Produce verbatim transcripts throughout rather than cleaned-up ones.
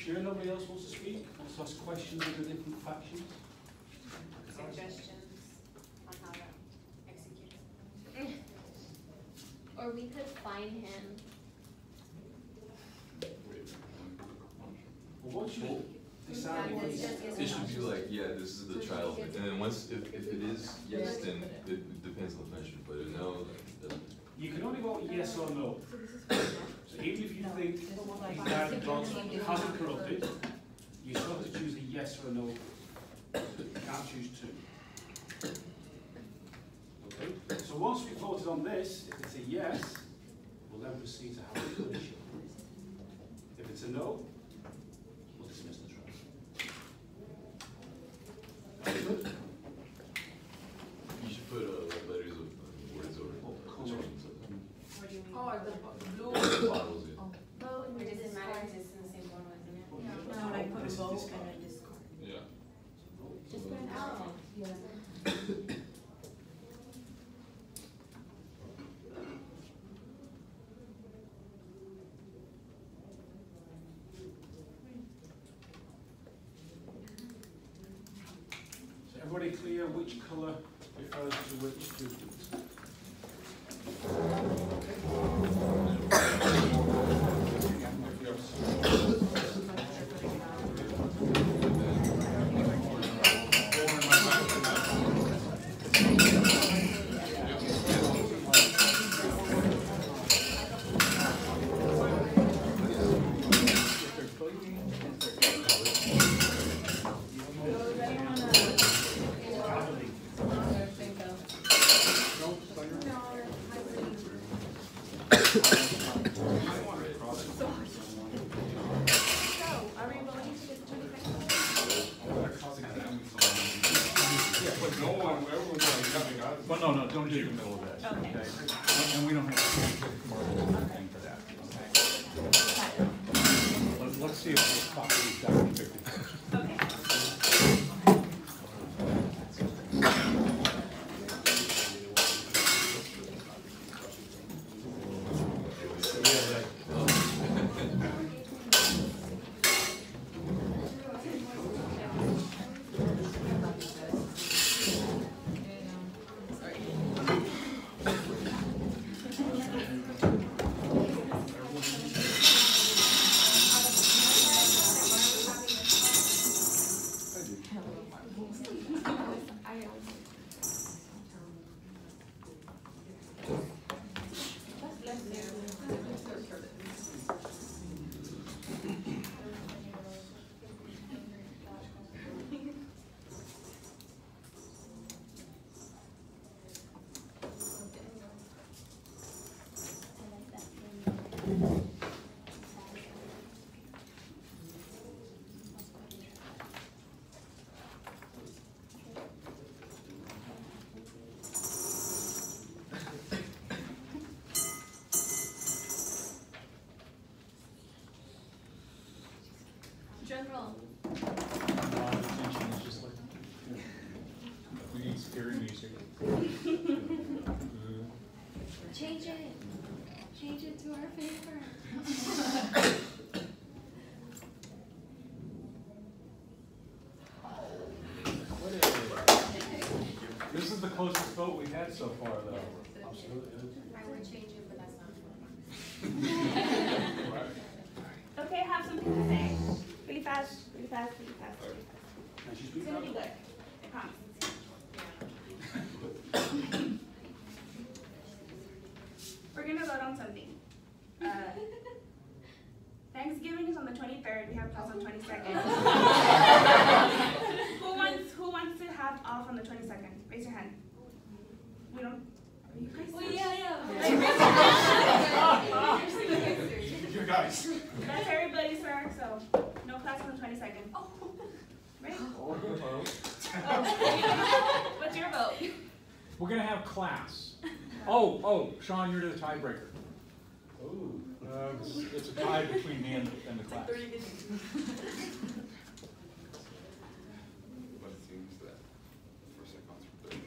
sure nobody else wants to speak? Wants to ask questions of the different factions? Suggestions on how to execute it. Or we could find him. Well, once you decide what It's just- it's... It should be like, yeah, this is the trial, and then once, if, if it is yes, then it depends on the punishment, but a no, then You can only vote yes or no. So even if you think he's died, God hasn't corrupted, you still have to choose a yes or a no. You can't choose two. Okay? So once we've voted on this, if it's a yes, we'll then proceed to how to punish it. If it's a no, we'll dismiss the trial. That's good. you should put uh, letters of uh, words over Color. What do you mean? Oh, the blue. bottles. Yeah. Vote Or does it matter if it's in the same one, isn't it? No, I put This is vote discard. and then discard. Yeah. Just put an L. Yeah. Is everybody clear which colour refers to which two groups? Well, no, no, don't do it in the middle of this. Okay. And and we don't have to do a commercial thing for that. Okay. Let's, let's see if this property's done fifty. Okay. General. Attention is just like, we need scary music. Change it. Change it to our favor. This is the closest vote we've had so far, though. Absolutely. I would change it, but that's not for Okay, have something to say. Really fast, really fast, really fast, really fast. Can she It's speak gonna up? be good. I promise. We're gonna vote on something. Uh, Thanksgiving is on the twenty-third. We have class on twenty-second. Who wants Who wants to have off on the twenty-second? Raise your hand. We don't. Are you guys? Well, yeah, yeah. You guys. That's everybody, sir. So no class on the twenty-second. Oh, right. What's your vote? We're gonna have class. Oh, oh, Sean, you're the tiebreaker. Ooh. Uh, it's, it's a tie between me and, and the class. What seems that first accounts for thirty?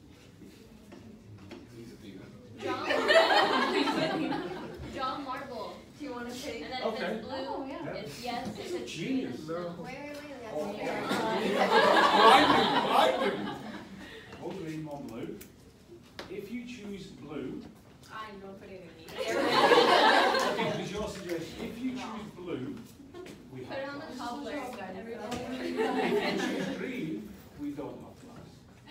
John. John Marble. Yes. It's a genius. Wait, wait, wait, Oh, that's I do, I do. One green, one blue. If you choose blue, I know, put it in me. okay, because your suggestion, if you choose blue, we Put have it on the class. cobbler. If you choose green, we don't have class.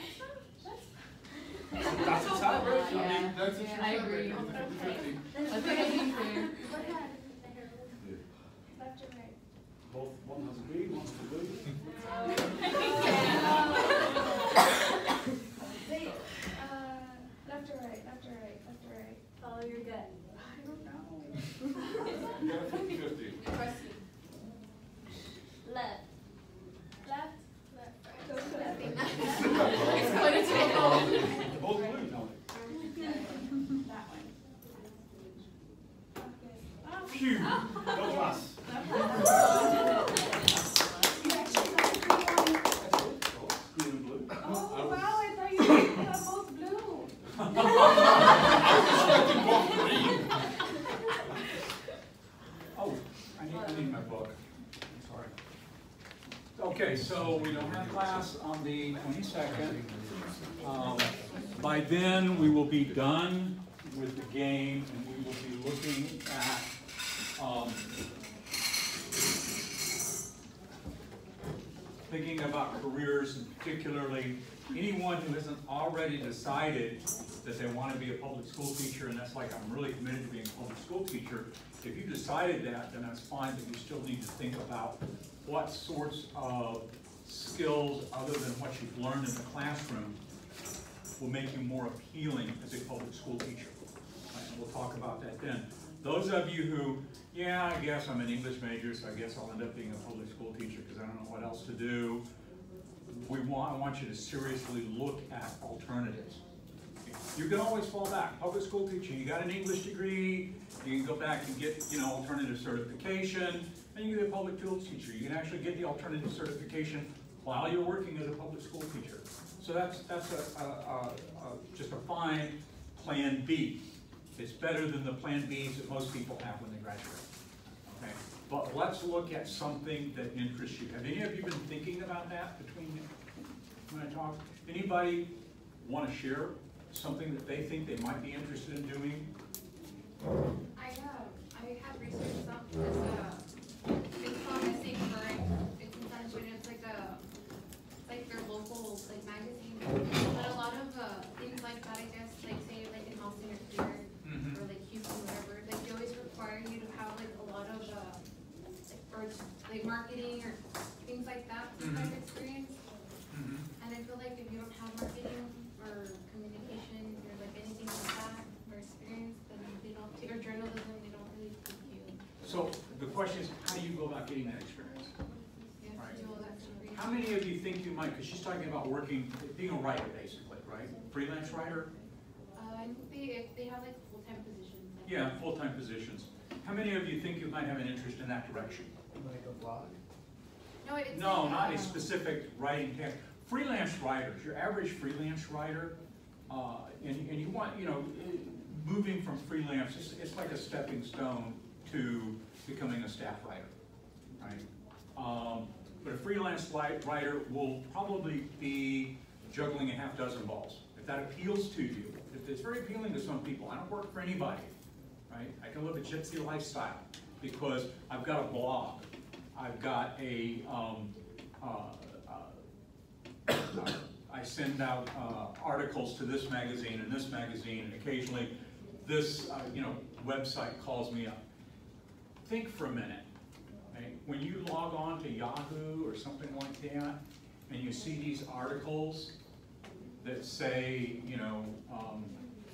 That's a tie. Yeah. That's a Yeah, I agree. fifty fifty. I think it'd be fair. What hand? Yeah. Left or right? Both, one has green, one's the blue. Wait, uh, left or right, left or right, left or right? Follow your gut. I don't know. You got a fifty fifty. Left. Left? Left, right. Go to left. Both blue, no. That one. Okay. Phew, no class. Green and blue. Oh, wow, I thought you were both blue. Oh, I need, I need my book. I'm sorry. Okay, so we don't have class on the twenty-second. Um, By then, we will be done with the game and we will be looking at, um, thinking about careers, and particularly anyone who hasn't already decided that they want to be a public school teacher, and that's like, I'm really committed to being a public school teacher. If you decided that, then that's fine, but you still need to think about what sorts of skills, other than what you've learned in the classroom, will make you more appealing as a public school teacher. Right, and we'll talk about that then. Those of you who, yeah, I guess I'm an English major, so I guess I'll end up being a public school teacher because I don't know what else to do. We want, I want you to seriously look at alternatives. You can always fall back. Public school teacher, you got an English degree, you can go back and get, you know, alternative certification, and you can be a public school teacher. You can actually get the alternative certification while you're working as a public school teacher. So that's, that's a, a, a, a, just a fine plan B. It's better than the plan Bs that most people have when they graduate. Okay? But let's look at something that interests you. Have any of you been thinking about that between when I talk? Anybody want to share something that they think they might be interested in doing? I, uh, I have researched some, this, uh, it's called S A Current, it's in Sunshine, it's like a, like their local, like, magazine, but a lot of, uh, things like that, I guess, like, say, like in Austin or Clear, Mhm. or like Houston, whatever, like, they always require you to have, like, a lot of, uh, or, like, marketing or things like that, some type of experience, Mhm. and I feel like if you don't have marketing or communication or like anything like that or experience, then they don't, or journalism, they don't really keep you. So the question is, how do you go about getting that experience? You have Right. to do all that stuff. How many of you think you might, because she's talking about working, being a writer basically, right? Freelance writer? Uh, I think they, they have like full-time positions. like- Yeah, full-time positions. How many of you think you might have an interest in that direction? Like a blog? No, it's. No, like, not a uh, specific writing task. Freelance writers, your average freelance writer, uh, and, and you want, you know, eh, moving from freelance, it's, it's like a stepping stone to becoming a staff writer, right? Um, but a freelance li- writer will probably be juggling a half dozen balls. If that appeals to you, if it's very appealing to some people, I don't work for anybody, right? I can live a gypsy lifestyle because I've got a blog. I've got a, um, uh, uh, I send out uh, articles to this magazine and this magazine, and occasionally this, uh, you know, website calls me up. Think for a minute. Okay? When you log on to Yahoo or something like that, and you see these articles that say, you know, um,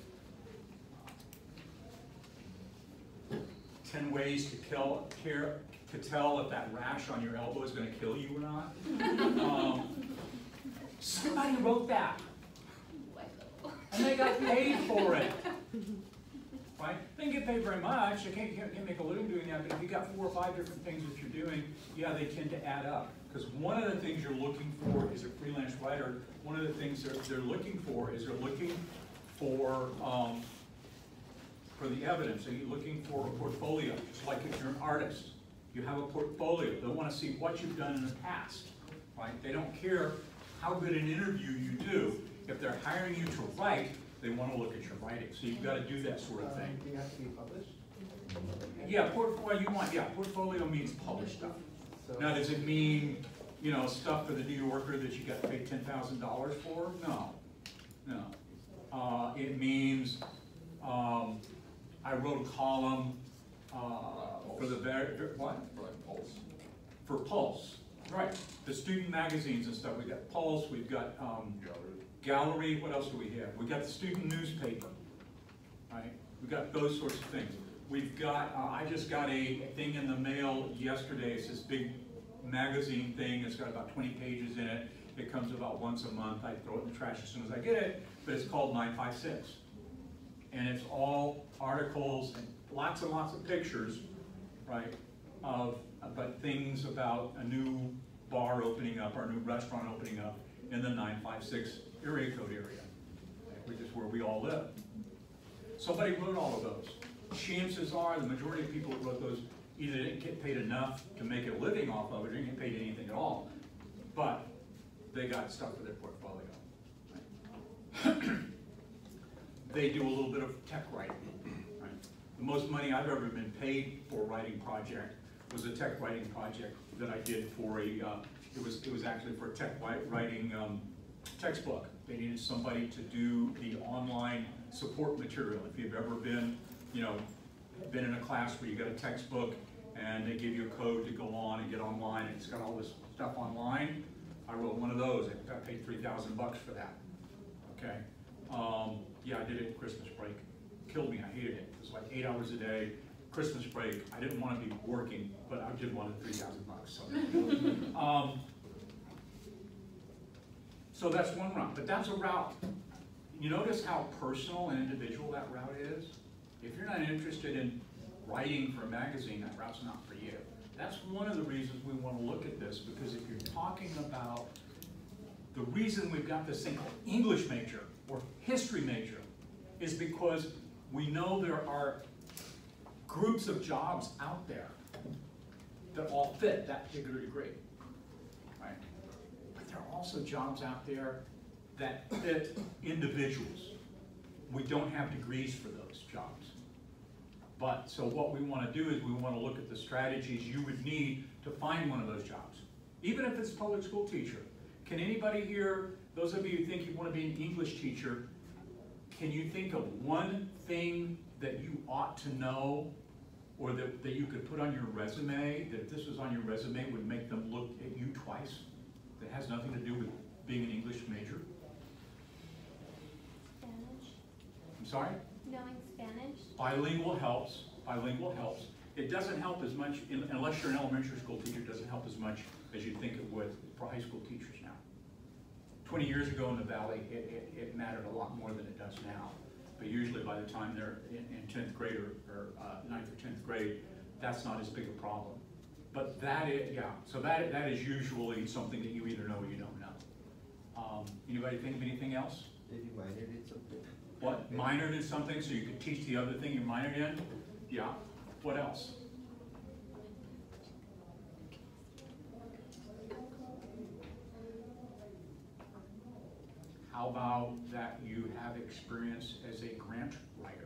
ten ways to kill, care, to tell if that rash on your elbow is going to kill you or not. Um, somebody wrote that, and they got paid for it. Right? They didn't get paid very much. They can't, can't, can't make a living doing that, but if you got four or five different things that you're doing, yeah, they tend to add up. Because one of the things you're looking for as a freelance writer, one of the things they're, they're looking for is they're looking for um, for the evidence. So you're looking for a portfolio, just like if you're an artist. You have a portfolio. They want to see what you've done in the past, right? They don't care how good an interview you do. If they're hiring you to write, they want to look at your writing. So you've got to do that sort of thing. Do you have to be published? Yeah, portfolio, you want, yeah, portfolio means published stuff. So- Now, does it mean, you know, stuff for the New Yorker that you got paid ten thousand dollars for? No, no. Uh, it means, um, I wrote a column, uh, for the very, what? Like Pulse. For Pulse, right. The student magazines and stuff. We've got Pulse, we've got, um, Gallery, what else do we have? We got the student newspaper, right? We got those sorts of things. We've got, uh, I just got a thing in the mail yesterday. It's this big magazine thing. It's got about twenty pages in it. It comes about once a month. I throw it in the trash as soon as I get it, but it's called nine five six. And it's all articles and lots and lots of pictures, right, of, but things about a new bar opening up, or a new restaurant opening up in the nine five six area code area, which is where we all live. Somebody wrote all of those. Chances are the majority of people who wrote those either didn't get paid enough to make a living off of it, or didn't get paid anything at all, but they got stuff for their portfolio. They do a little bit of tech writing. Right? The most money I've ever been paid for a writing project was a tech writing project that I did for a, uh, it was it was actually for a tech writing um, textbook. They needed somebody to do the online support material. If you've ever been, you know, been in a class where you got a textbook and they give you a code to go on and get online, and it's got all this stuff online. I wrote one of those. I got paid three thousand bucks for that. Okay. Um, yeah, I did it at Christmas break. Killed me. I hated it. It was like eight hours a day. Christmas break. I didn't want to be working, but I did want three thousand bucks. So. um, So that's one route, but that's a route. You notice how personal and individual that route is? If you're not interested in writing for a magazine, that route's not for you. That's one of the reasons we want to look at this, because if you're talking about the reason we've got this thing called English major or history major is because we know there are groups of jobs out there that all fit that particular degree. Right? There are also jobs out there that fit individuals. We don't have degrees for those jobs. But, so what we want to do is we want to look at the strategies you would need to find one of those jobs. Even if it's a public school teacher. Can anybody here, those of you who think you want to be an English teacher, can you think of one thing that you ought to know, or that, that you could put on your resume, that if this was on your resume would make them look at you twice? That has nothing to do with being an English major? Spanish? I'm sorry? Knowing Spanish? Bilingual helps. Bilingual helps. It doesn't help as much, in, unless you're an elementary school teacher, it doesn't help as much as you think it would for high school teachers now. twenty years ago in the Valley, it, it, it mattered a lot more than it does now. But usually by the time they're in, in tenth grade or, or uh, ninth or tenth grade, that's not as big a problem. But that is, yeah, so that, that is usually something that you either know or you don't know. Um, anybody think of anything else? Did you minor in something? What, minored in something so you could teach the other thing you minored in? Yeah. What else? How about that you have experience as a grant writer?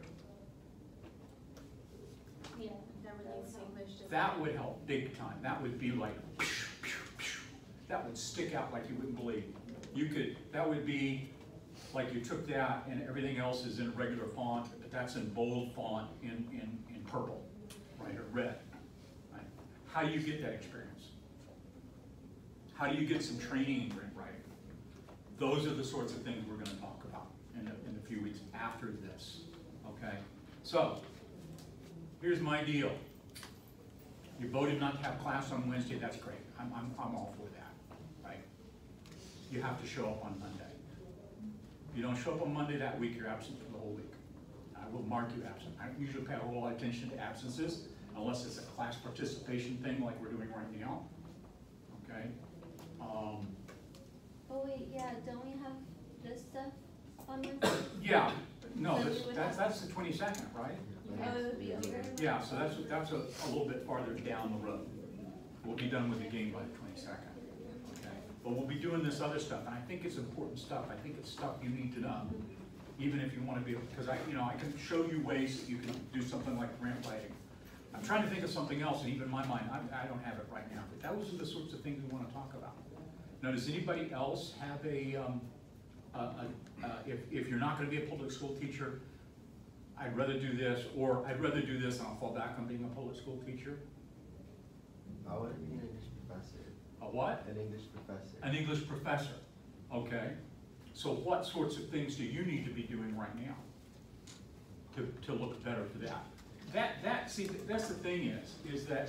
Yeah, that relates to English. just- That would help big time. That would be like, that would stick out like you wouldn't believe. You could, that would be like you took that and everything else is in regular font, but that's in bold font in, in, in purple, right, or red. Right? How do you get that experience? How do you get some training in grant writing? Those are the sorts of things we're going to talk about in a, in a few weeks after this, okay? So, here's my deal. You voted not to have class on Wednesday, that's great. I'm, I'm, I'm all for that, right? You have to show up on Monday. If you don't show up on Monday that week, you're absent for the whole week. I will mark you absent. I don't usually pay a whole lot of attention to absences unless it's a class participation thing like we're doing right now, okay? Um, Oh wait, yeah, don't we have this stuff on Wednesday? yeah, no, So this, we would that's, have- that's the twenty-second, right? Oh, it would be over. Yeah, so that's, that's a, a little bit farther down the road. We'll be done with the game by the twenty-second, okay? But we'll be doing this other stuff, and I think it's important stuff. I think it's stuff you need to know, even if you want to be, because I, you know, I can show you ways that you can do something like grant writing. I'm trying to think of something else, and even in my mind, I, I don't have it right now, but those are the sorts of things we want to talk about. Now, does anybody else have a, um, a, a, uh, if, if you're not going to be a public school teacher, I'd rather do this, or I'd rather do this and I'll fall back on being a public school teacher? I want to be an English professor. A what? An English professor. An English professor, okay. So what sorts of things do you need to be doing right now to, to look better for that? That, that, see, that's the thing is, is that,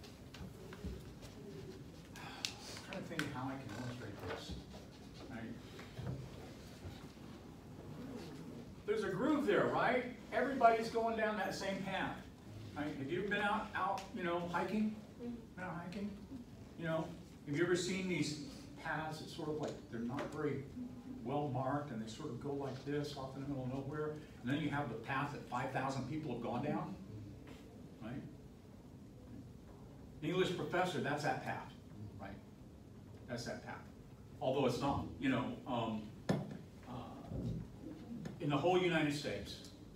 I'm trying to think how I can illustrate this, right? There's a groove there, right? Everybody's going down that same path, right? Have you ever been out, out, you know, hiking? Been out hiking? You know, have you ever seen these paths that sort of like, they're not very well marked and they sort of go like this off in the middle of nowhere? And then you have the path that five thousand people have gone down, right? English professor, that's that path, right? That's that path. Although it's not, you know, um, uh, in the whole United States,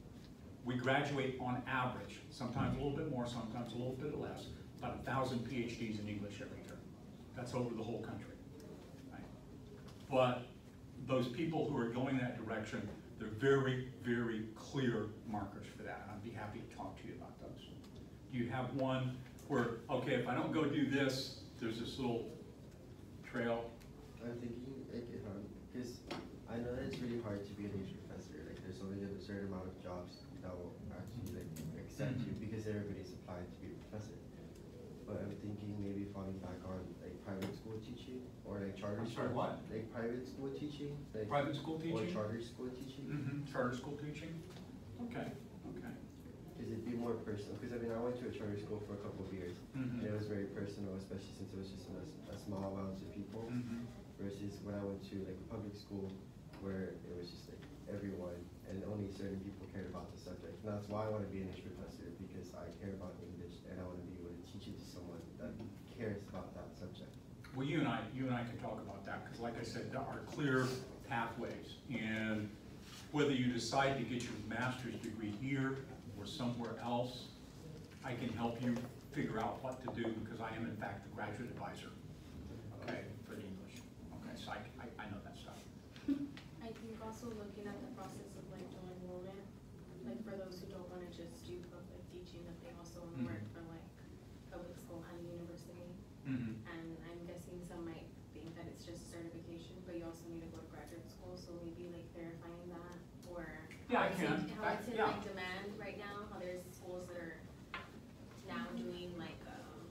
we graduate on average, sometimes a little bit more, sometimes a little bit less, about a thousand P H Ds in English every year. That's over the whole country, right? But those people who are going that direction, they're very, very clear markers for that. And I'd be happy to talk to you about those. Do you have one where, okay, if I don't go do this, there's this little trail? I'm thinking, like, if I'm, because I know that it's really hard to be an English professor. Like, there's only a certain amount of jobs that will actually, like, accept you because everybody's applying to be a professor. But I'm thinking maybe falling back on, like, private school teaching or, like, charter I'm school. sorry, what? Like, private school teaching. Like, Private school Or teaching? charter school teaching. Mm-hmm, charter school teaching? Okay, okay. Because it'd be more personal. Because, I mean, I went to a charter school for a couple of years. Mhm. And it was very personal, especially since it was just a, a small amount of people. Mhm. Versus when I went to, like, a public school where it was just, like, everyone and only certain people cared about the subject. And that's why I want to be an English professor, because I care about English and I want to be able to teach it to someone that cares about that subject. Well, you and I, you and I can talk about that, because like I said, there are clear pathways. And whether you decide to get your master's degree here or somewhere else, I can help you figure out what to do, because I am in fact the graduate advisor, okay, for the English. Okay, so I, I, I know that stuff. I think also looking at the process of like dual enrollment, like for those who don't wanna just do public teaching, that they also wanna work for like public school and university. Mm-hmm. And I'm guessing some might think that it's just certification, but you also need to go to graduate school, so maybe like verifying that, or Yeah, I how it's can. in- How I- it's in yeah. like demand right now, how there's schools that are now doing like, um,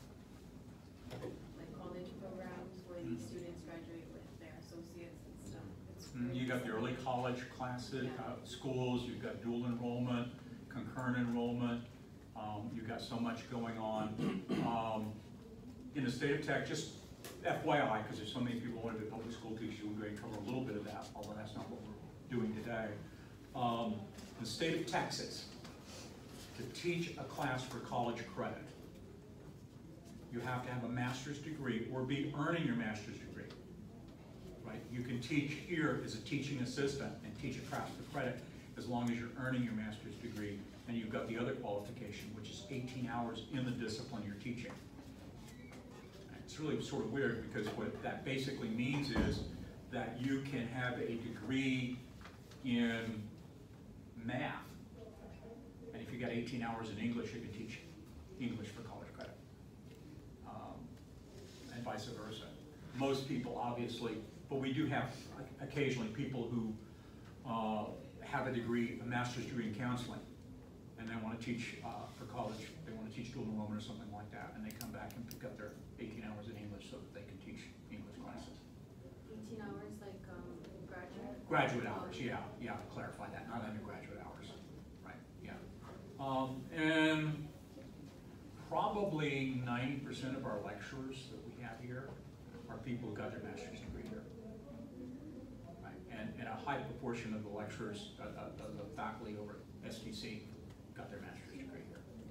like college programs where these Mm. students graduate with their associates and stuff. It's Mm, pretty You got the early exciting. college classes, Yeah. uh, schools, you've got dual enrollment, concurrent enrollment, um, you've got so much going on. Um, in the state of Tech, just F Y I, because there's so many people who want to be public school teachers, we're going to cover a little bit of that, although that's not what we're doing today. Um, the state of Texas, to teach a class for college credit, you have to have a master's degree or be earning your master's degree. Right? You can teach here as a teaching assistant and teach a class for credit as long as you're earning your master's degree, and you've got the other qualification, which is eighteen hours in the discipline you're teaching. It's really sort of weird, because what that basically means is that you can have a degree in math, and if you got eighteen hours in English, you can teach English for college credit, um, and vice versa. Most people, obviously, but we do have occasionally people who uh, have a degree, a master's degree in counseling, and they want to teach uh, for college. They want to teach dual enrollment or something like that, and they come back and pick up their eighteen hours in English so that they can teach English classes. Eighteen hours, like, um, graduate? Graduate hours, yeah, yeah, clarify that, not undergraduate hours, right, yeah. Um, and probably ninety percent of our lecturers that we have here are people who got their master's degree here. Right, and, and a high proportion of the lecturers, uh, uh, of the faculty over at S T C got their master's degree here.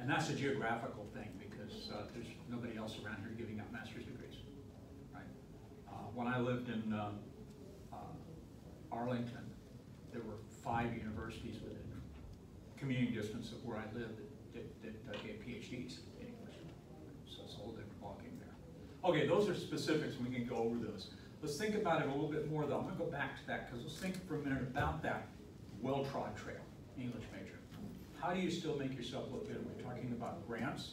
and that's a geographical thing because uh, there's nobody else around here giving out master's degrees, right? Uh, when I lived in uh, uh, Arlington, there were five universities within commuting distance of where I lived that, that, that uh, gave PhDs in English. So it's a whole different ballgame there. Okay, those are specifics, and we can go over those. Let's think about it a little bit more, though. I'm going to go back to that, because let's think for a minute about that well-trod trail, English major. How do you still make yourself look good? We're talking about grants.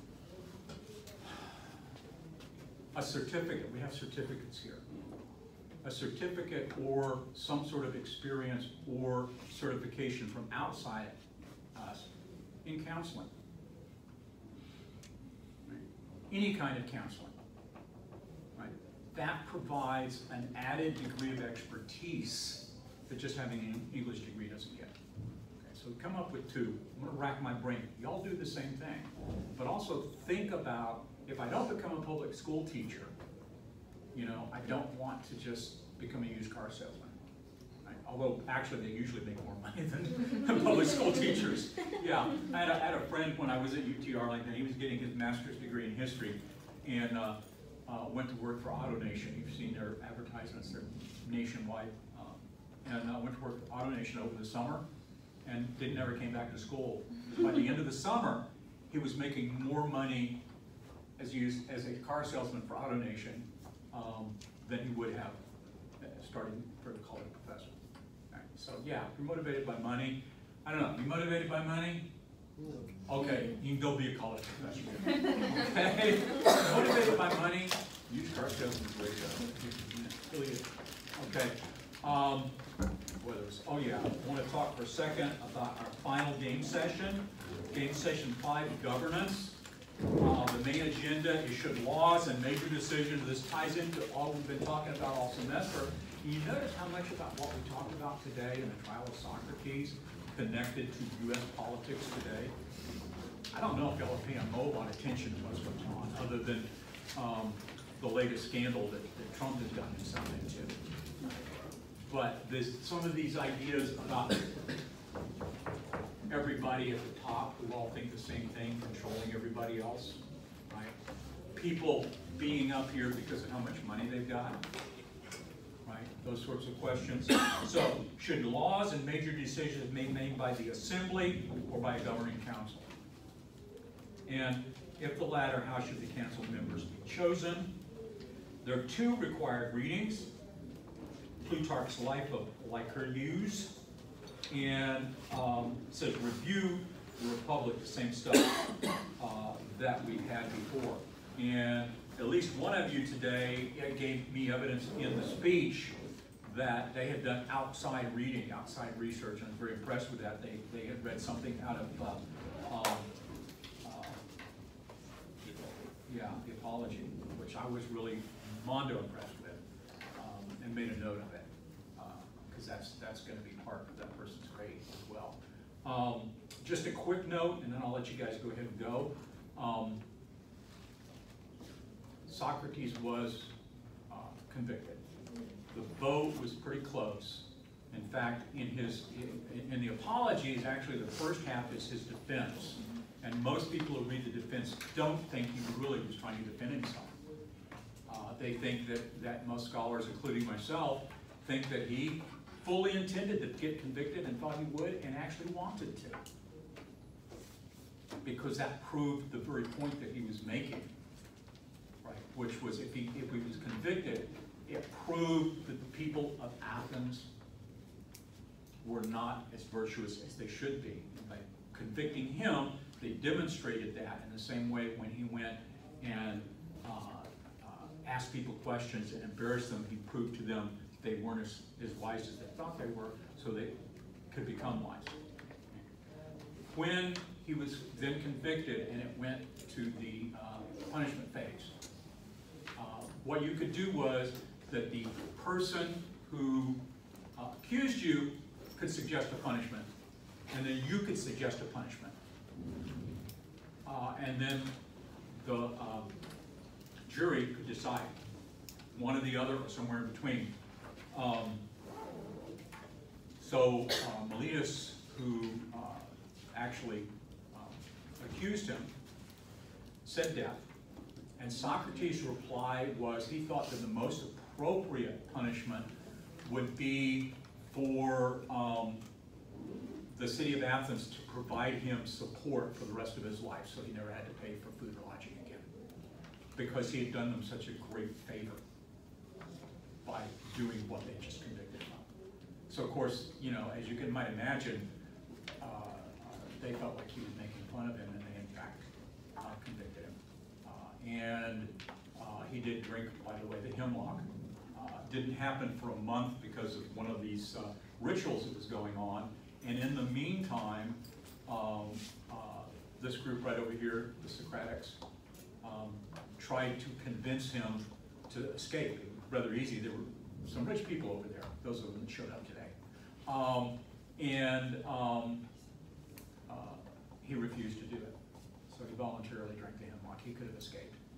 A certificate. We have certificates here. A certificate or some sort of experience or certification from outside us in counseling. Right? Any kind of counseling. Right? That provides an added degree of expertise that just having an English degree doesn't get. Okay, so come up with two. I'm going to rack my brain. Y'all do the same thing. But also think about, if I don't become a public school teacher, you know, I don't want to just become a used car salesman. Right? Although, actually, they usually make more money than public school teachers. Yeah, I had, a, I had a friend when I was at U T Arlington. He was getting his master's degree in history, and uh, uh, went to work for AutoNation. You've seen their advertisements; they're nationwide. Uh, and uh, went to work for AutoNation over the summer, and didn't never came back to school. By the end of the summer, he was making more money as used as a car salesman for AutoNation um, than he would have starting for the college professor. Right. So yeah, if you're motivated by money, I don't know, you motivated by money? Okay, you can go be a college professor. Okay, motivated by money, used car salesman is great. Really is. Okay. Um, what else? Oh yeah, I want to talk for a second about our final game session. Game session five, governance. Uh, the main agenda is should laws and major decisions. This ties into all we've been talking about all semester. And you notice how much about what we talked about today in the trial of Socrates connected to U S politics today? I don't know if y'all are paying a whole lot of attention to what's going on, other than um, the latest scandal that, that Trump has gotten himself into. But there's some of these ideas about everybody at the top who all think the same thing, controlling everybody else, right? People being up here because of how much money they've got, right? Those sorts of questions. So, should laws and major decisions be made by the assembly or by a governing council? And if the latter, how should the council members be chosen? There are two required readings. Plutarch's Life of Lycurgus, and um, it says review the Republic, the same stuff uh, that we had before. And at least one of you today gave me evidence in the speech that they had done outside reading, outside research, and I was very impressed with that. They, they had read something out of, uh, um, uh, yeah, the Apology, which I was really mondo impressed with, um, and made a note of it. Because that's, that's going to be part of that person's grade as well. Um, just a quick note, and then I'll let you guys go ahead and go. Um, Socrates was uh, convicted. The vote was pretty close. In fact, in his in, in the Apologies, actually the first half is his defense. And most people who read the defense don't think he really was trying to defend himself. Uh, they think that, that most scholars, including myself, think that he fully intended to get convicted and thought he would and actually wanted to. Because that proved the very point that he was making, right? Which was if he, if he was convicted, it proved that the people of Athens were not as virtuous as they should be. And by convicting him, they demonstrated that in the same way when he went and uh, uh, asked people questions and embarrassed them, he proved to them they weren't as, as wise as they thought they were, so they could become wise. When he was then convicted and it went to the uh, punishment phase, uh, what you could do was that the person who uh, accused you could suggest a punishment, and then you could suggest a punishment. Uh, and then the uh, jury could decide, one or the other or somewhere in between. Um, so uh, Melitus, who uh, actually uh, accused him, said death, and Socrates' reply was he thought that the most appropriate punishment would be for um, the city of Athens to provide him support for the rest of his life, so he never had to pay for food or lodging again, because he had done them such a great favor by doing what they just convicted him of. So of course, you know, as you can might imagine, uh, uh, they felt like he was making fun of him, and they in fact uh, convicted him. Uh, and uh, he did drink, by the way, the hemlock. Uh, didn't happen for a month because of one of these uh, rituals that was going on. And in the meantime, um, uh, this group right over here, the Socratics, um, tried to convince him to escape. It was rather easy. There were some rich people over there, those of them that showed up today. Um, and um, uh, he refused to do it. So he voluntarily drank the hemlock. He could have escaped.